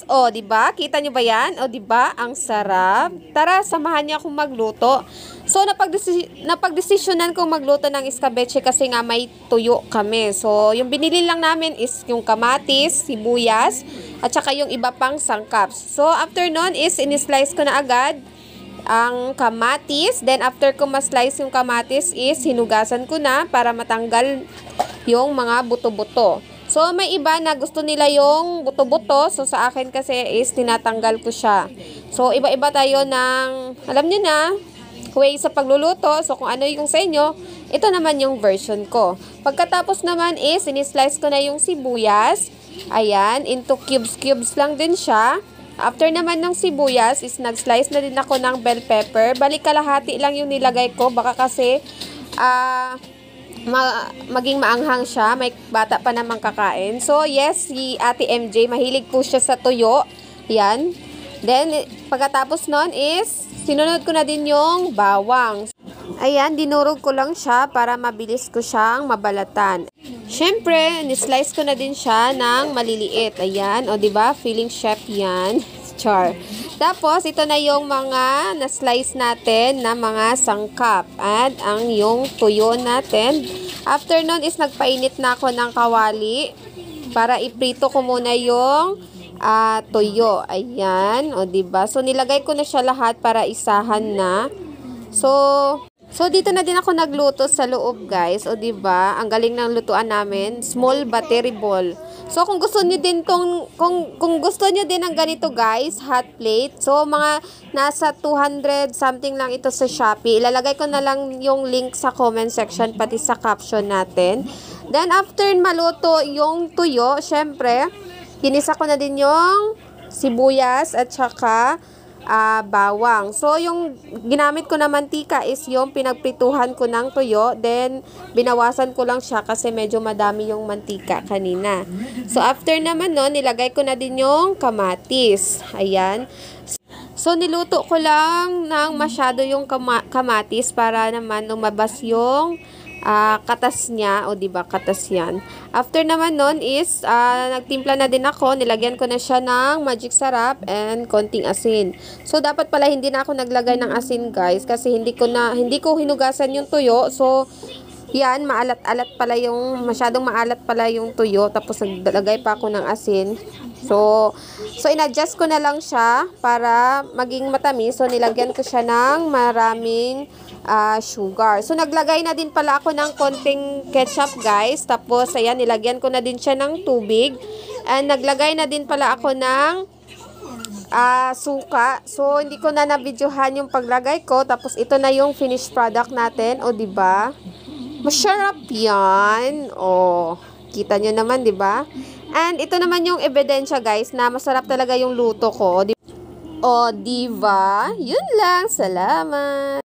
guys. O, di ba? Kita nyo ba yan? O, di ba? Ang sarap. Tara, samahan niyo akong magluto. So, napagdesisyonan kong magluto ng escabeche kasi nga may tuyo kami. So, yung binili lang namin is yung kamatis, sibuyas, at saka yung iba pang sangkap. So, after nun is in-slice ko na agad ang kamatis. Then, after ko ma-slice yung kamatis is hinugasan ko na para matanggal yung mga buto-buto. So, may iba na gusto nila yung buto-buto. So, sa akin kasi is tinatanggal ko siya. So, iba-iba tayo ng, alam niyo na, way sa pagluluto. So, kung ano yung sa inyo, ito naman yung version ko. Pagkatapos naman is, sinislice ko na yung sibuyas. Ayan, into cubes lang din siya. After naman ng sibuyas is nag-slice na din ako ng bell pepper. Balik kalahati lang yung nilagay ko. Baka kasi, maging maanghang siya, may bata pa namang kakain. So, yes, si Ate MJ, mahilig po siya sa tuyo. Yan. Then, pagkatapos nun is, sinunod ko na din yung bawang. Ayan, dinurog ko lang siya para mabilis ko siyang mabalatan. Siyempre, nislice ko na din siya ng maliliit. Ayan, o diba, feeling chef yan. Char. Tapos, ito na yung mga na-slice natin na mga sangkap. At ang yung tuyo natin. After nun is nagpainit na ako ng kawali para iprito ko muna yung tuyo. Ayan. O diba? So, nilagay ko na siya lahat para isahan na. So, dito na din ako nagluto sa loob, guys. O, diba? Ang galing ng lutuan namin. Small battery ball. So, kung gusto niyo din kung gusto niyo din ng ganito, guys, hot plate. So, mga nasa 200 something lang ito sa Shopee. Ilalagay ko na lang yung link sa comment section, pati sa caption natin. Then, after maluto yung tuyo, syempre, ginisa ko na din yung sibuyas at saka bawang. So, yung ginamit ko na mantika is yung pinagprituhan ko ng tuyo. Then, binawasan ko lang siya kasi medyo madami yung mantika kanina. So, after naman nun, nilagay ko na din yung kamatis. Ayan. So, niluto ko lang ng masyado yung kamatis para naman lumabas yung katas niya, o diba, katas yan. After naman nun is, nagtimpla na din ako, nilagyan ko na siya ng magic sarap and konting asin. So, dapat pala hindi na ako naglagay ng asin, guys, kasi hindi ko hinugasan yung tuyo. So, yan, maalat-alat pala masyadong maalat pala yung tuyo, tapos naglagay pa ako ng asin. So in-adjust ko na lang siya para maging matamis. So, nilagyan ko siya ng maraming sugar. So, naglagay na din pala ako ng konting ketchup, guys. Tapos, ayan, nilagyan ko na din siya ng tubig. And, naglagay na din pala ako ng suka. So, hindi ko na na-videohan yung paglagay ko. Tapos, ito na yung finished product natin. O, diba? Masarap yan. O, kita nyo naman, diba? And, ito naman yung ebidensya, guys, na masarap talaga yung luto ko. O, diba? Yun lang. Salamat.